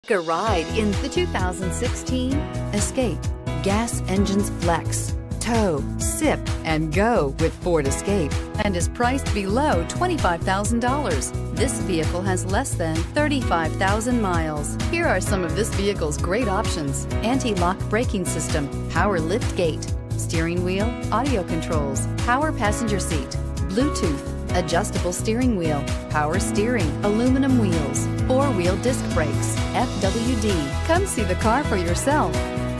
Take a ride in the 2016 Escape. Gas engines flex, tow, sip, and go with Ford Escape, and is priced below $25,000. This vehicle has less than 35,000 miles. Here are some of this vehicle's great options: anti-lock braking system, power lift gate, steering wheel audio controls, power passenger seat, Bluetooth, adjustable steering wheel, power steering, aluminum wheels, four-wheel disc brakes, FWD. Come see the car for yourself.